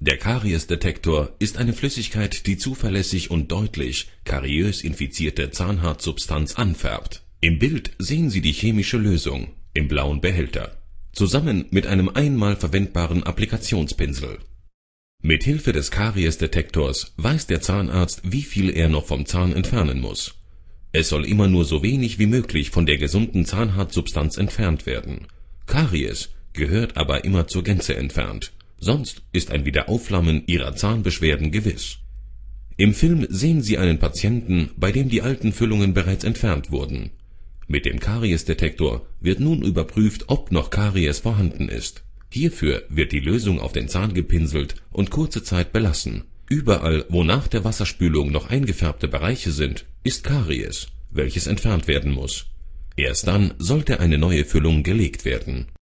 Der Kariesdetektor ist eine Flüssigkeit, die zuverlässig und deutlich kariös infizierte Zahnhartsubstanz anfärbt. Im Bild sehen Sie die chemische Lösung im blauen Behälter, zusammen mit einem einmal verwendbaren Applikationspinsel. Mit Hilfe des Kariesdetektors weiß der Zahnarzt, wie viel er noch vom Zahn entfernen muss. Es soll immer nur so wenig wie möglich von der gesunden Zahnhartsubstanz entfernt werden. Karies gehört aber immer zur Gänze entfernt. Sonst ist ein Wiederaufflammen Ihrer Zahnbeschwerden gewiss. Im Film sehen Sie einen Patienten, bei dem die alten Füllungen bereits entfernt wurden. Mit dem Kariesdetektor wird nun überprüft, ob noch Karies vorhanden ist. Hierfür wird die Lösung auf den Zahn gepinselt und kurze Zeit belassen. Überall, wo nach der Wasserspülung noch eingefärbte Bereiche sind, ist Karies, welches entfernt werden muss. Erst dann sollte eine neue Füllung gelegt werden